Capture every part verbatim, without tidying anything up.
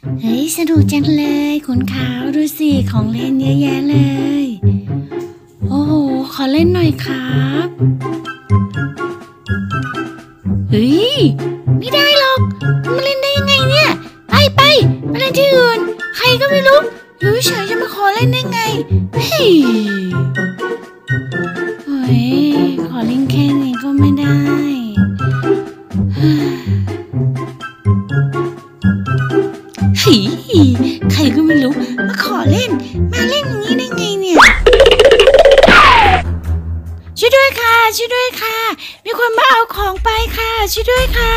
เฮ้ยสนุกจังเลยคุณขาวดูสิของเล่นเยอะแยะเลยโอ้โหขอเล่นหน่อยครับเฮ้ยไม่ได้หรอกมาเล่นได้ยังไงเนี่ยไปไปมาเล่นที่อื่นใครก็ไม่รู้อยู่เฉยจะมาขอเล่นได้ไงเฮ้ยเฮ้ยขอเล่นแค่นี้ก็ไม่ได้เฮ้ยใครก็ไม่รู้มาขอเล่นมาเล่นอย่างนี้ได้ไงเนี่ยช่วยด้วยค่ะช่วยด้วยค่ะมีคนมาเอาของไปค่ะช่วยด้วยค่ะ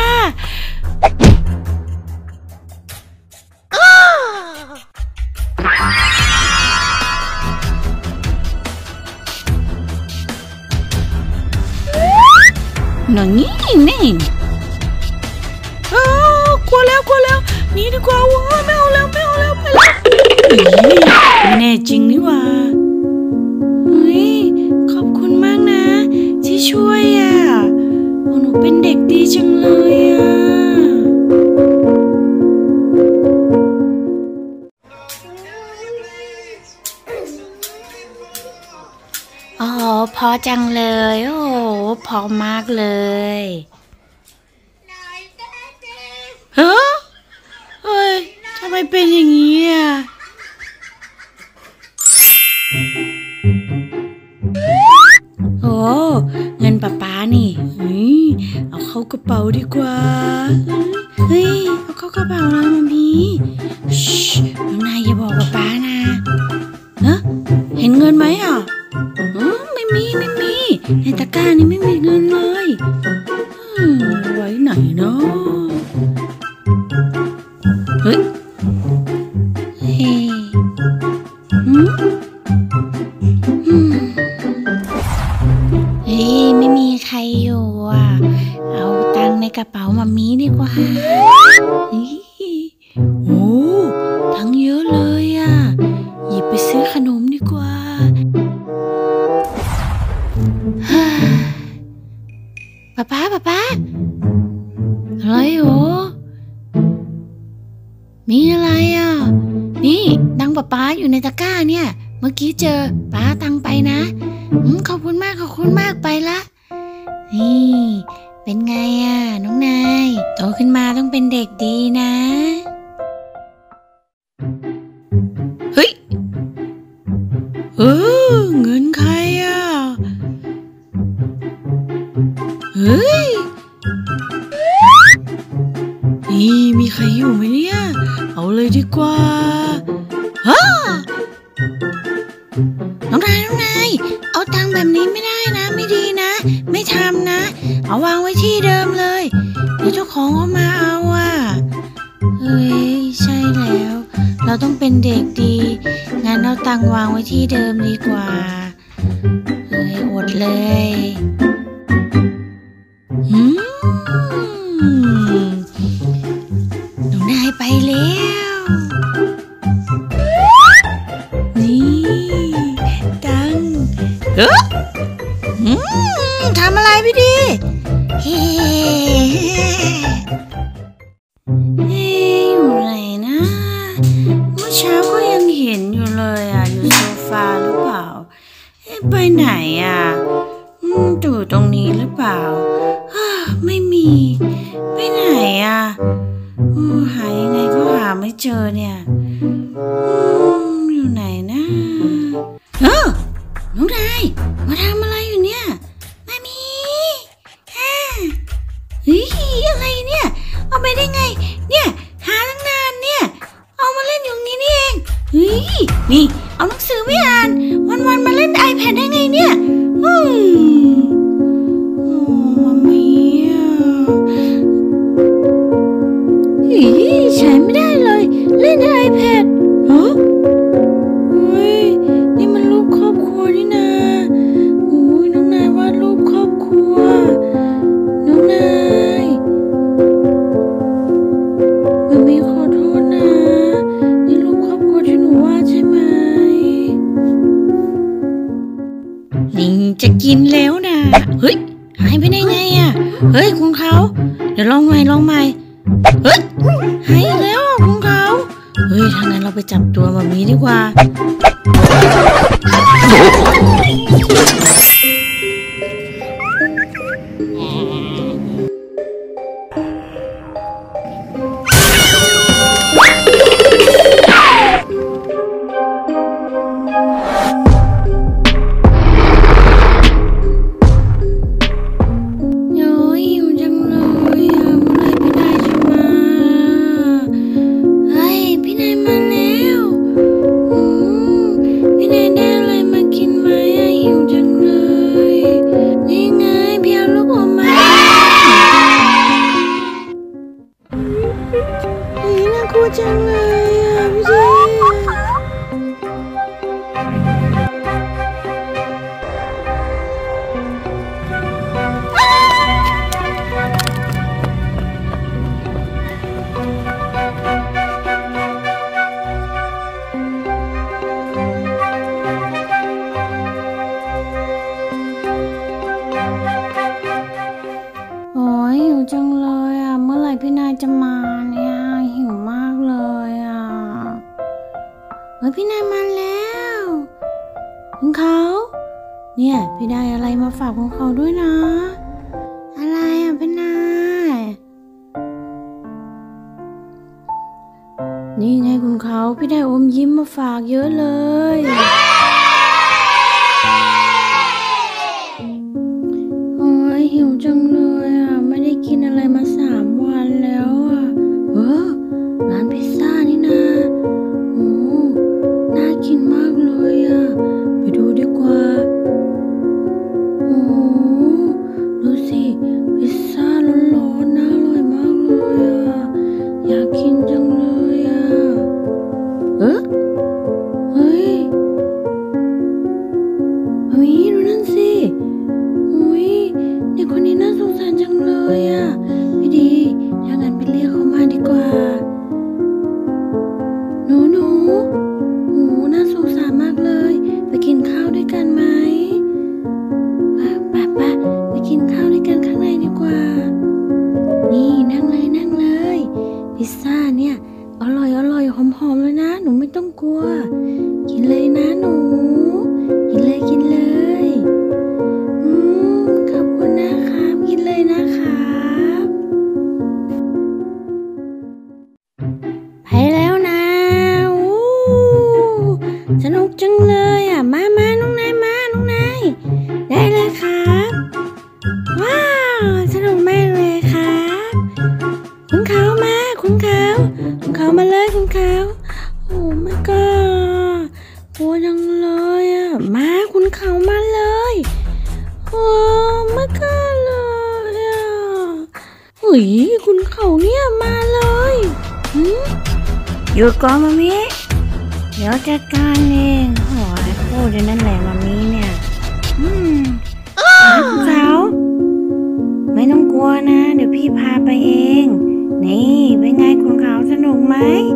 หนังนี่นี่เออกลัวแล้วกลัวแล้วหนีดีกว่าว้าไม่เอาแล้วไม่เอาแล้วไปแล้วไม่แน่จริงนี่หว่าเฮ้ยขอบคุณมากนะที่ช่วยอ่ะหนูเป็นเด็กดีจังเลยอ่ะอ๋อพอจังเลยโอ้พอมากเลยเฮ้ยเฮ้ยทำไมเป็นอย่างนี้อ่ะโอ้เงินป้าป้านี่เอาเข้ากระเป๋าดีกว่าเฮ้ยเอาเข้ากระเป๋านะมัมมี่ชิน้องนายอย่าบอกป้าป้านะเฮ้เห็นเงินไหมอ่ะไม่มีไม่มีในตะกร้านี่ไม่มีเงินเลยไว้ไหนเนาะเฮ้ยเฮ้ยอืมอืมเฮ้ยไม่มีใครอยู่อ่ะเอาตังค์ในกระเป๋ามัมมี่ดีกว่าเฮ้ยโอ้ตังค์เยอะเลยอ่ะหยิบไปซื้อขนมดีกว่าป๊าป๊าป๊าป๊าอะไรโหมีอะไรอ่ะนี่ตังป๊าป๊าอยู่ในตะกร้าเนี่ยเมื่อกี้เจอป๊าตังไปนะขอบคุณมากขอบคุณมากไปละนี่เป็นไงอ่ะน้องนายโตขึ้นมาต้องเป็นเด็กดีนะเฮ้ยเออเงินใครอ่ะเฮ้ยนี่มีใครอยู่ไหมเนี่ยเอาเลยดีกว่าฮ่าน้องนายน้องนายเอาตังค์แบบนี้ไม่ได้นะไม่ดีนะไม่ทำนะเอาวางไว้ที่เดิมเลยเดี๋ยวเจ้าของเขามาเอาอ่ะเฮ้ยใช่แล้วเราต้องเป็นเด็กดีงั้นเอาตังค์วางไว้ที่เดิมดีกว่าเฮ้ยอดเลยหืมน้องนายไปแล้วนี่ตังเอ๊ะหืมทำอะไรพี่ดีเฮ้เฮ้อยู่ไหนนะเมื่อเช้าก็ยังเห็นอยู่เลยอ่ะอยู่โซฟาหรือเปล่าไปไหนอ่ะอยู่ตรงนี้หรือเปล่าไม่มีไปไหนอ่ะหายังไงก็หาไม่เจอเนี่ยอยู่ไหนนะเออน้องนายมาทำอะไรอยู่เนี่ยไม่มีเฮ้ยอะไรเนี่ยเอาไปได้ไงเนี่ยหาตั้งนานเนี่ยเอามาเล่นอยู่นี้นี่เองเฮ้ยนี่เอาหนังสือไม่อ่านวันๆมาเล่น iPad ได้ไงเนี่ยอืมโอ้มัมมี่อีใช้ไม่ได้เลยเล่น iPad ฮะเฮ้ยนี่มันรูปครอบครัวนี่นะโอ้ยน้องนายวาดรูปครอบครัวน้องนายมัมมี่ขอโทษนะนี่รูปครอบครัวที่หนูวาดใช่ไหมนี่จะกินแล้วนะเฮ้ยหายไปได้ไงอ่ะเฮ้ยคุณเขาเดี๋ยวลองใหม่ลองใหม่เฮ้ยหายแล้วคุณเขาเฮ้ยถ้างั้นเราไปจับตัวมามีดีกว่าจังเลยอ่ะพี่จีโอ้ยหิวจังเลยอ่ะเมื่อไหร่พี่นายจะมาเนี่ยหิวมากเลยอ่ะเฮ้ยพี่นายมาแล้วคุณเขาเนี่ยพี่ได้อะไรมาฝากคุณเขาด้วยนะอะไรอ่ะพี่นายนี่ไงคุณเขาพี่ได้อมยิ้มมาฝากเยอะเลยโอ้ยหิวจังเลยอ่ะไม่ได้กินอะไรมาสามวันแล้วอ่ะเออร้านพิซซ่านี่นะโอ้น่ากินมากเลยอ่ะไปดูดีกว่าโอ้ดูสิพิซซ่าร้อนๆน่าอร่อยมากเลยอ่ะอยากกินจังเลยอ่ะเออเฮ้ยมามีดูนั่นสิอุ้ยเด็กคนนี้น่าสงสารจังเลยอ่ะไม่ดีถ้างั้นไปเรียกเขามาดีกว่าหนูหนูโอ้น่าสงสารมากเลยไปกินข้าวด้วยกันไหมไปไปไปกินข้าวด้วยกันข้างในดีกว่านี่นั่งเลยนั่งเลยพิซซ่าเนี่ยอร่อยอร่อยหอมๆเลยนะหนูไม่ต้องกลัวกินเลยนะหนูกินเลยกินเลยอืมขอบคุณนะครับกินเลยนะครับไปแล้วนะอู้สนุกจังเลยอ่ะมามาน้องนายมาน้องนายได้เลยครับว้าวสนุกมากเลยครับคุณเขามาคุณเขาคุณเขามาเลยคุณเขาโอ้ไม่ก็กลัวจังเลยอ่ะมาคุณเขามาเลยโอ้ไม่ก็เลยอ่ะเฮ้ยคุณเขาเนี่ยมาเลยหืมหยุดก่อนมามีเดี๋ยวจัดการเองโอ้ยพูดอย่างนั้นแหละมามีเนี่ยอืมคุณเขาไม่ต้องกลัวนะเดี๋ยวพี่พาไปเองนี่เป็นไงคุณเขาสนุกไหม